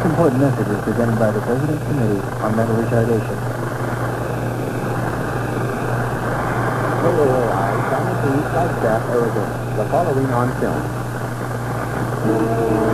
important message is presented by the President's Committee on Mental Retardation. KAAI, Channel 2, Flagstaff, Arizona. The following on film.